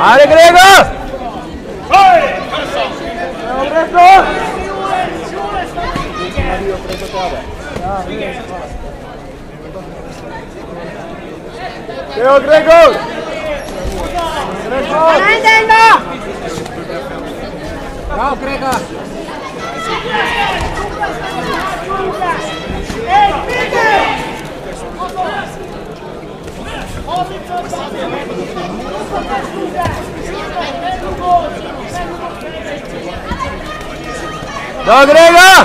Ajde, Grego! Evo, Grego! Bravo, Grega! Do, Grego!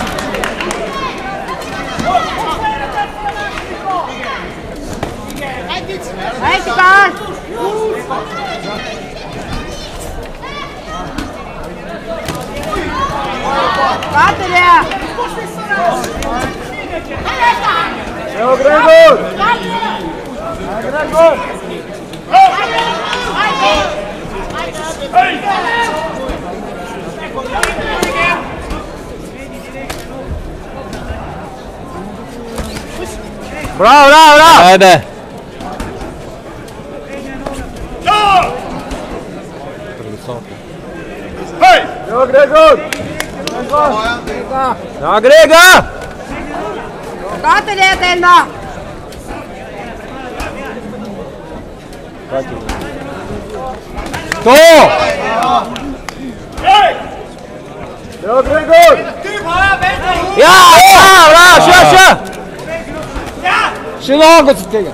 Ajde, pan! Patelja! Evo, Grego! Grego! Bravo, bravo, bravo! Ajde! Evo, Grego! Da, Grega! Patelja, Telma! To! Evo, Grego! Ja, bravo, ša! Še nogo se tega!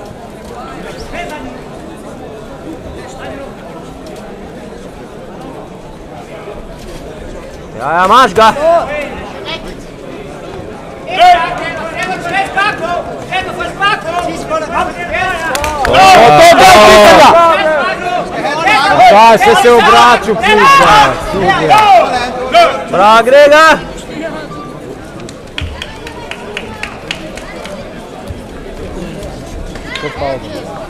Ja, imaš ga! Daj, sve se obraću, pizda! Bravo, Grega! To